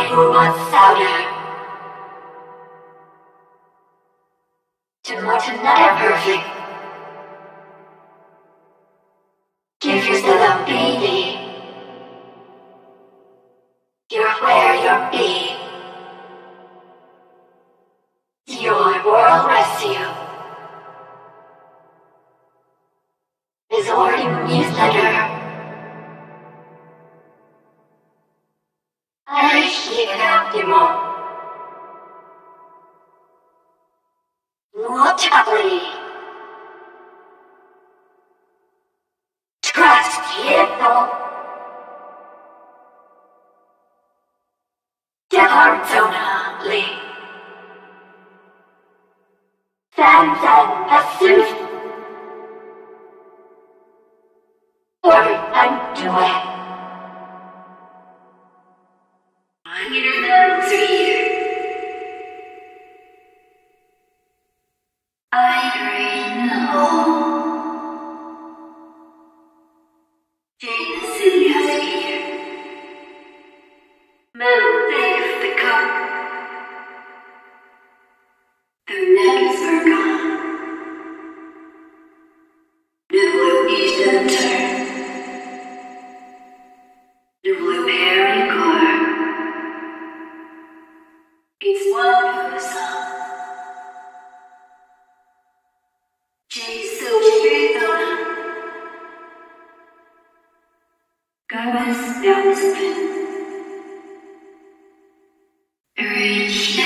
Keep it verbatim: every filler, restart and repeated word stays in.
who wants louder. To more to not perfect. Give yourself a beating. You're where you'll be. Your world rescue is already newsletter. I hear optimal. Notably, trust people. Departonally. Fans and pursuit. Or undo it. I'm your nose here. I know. Jameson has here. Move takes the cup. The necks are gone. The blue Eastern turn. The blue hairy car. It's one who's on. Garbus down the spin. Reach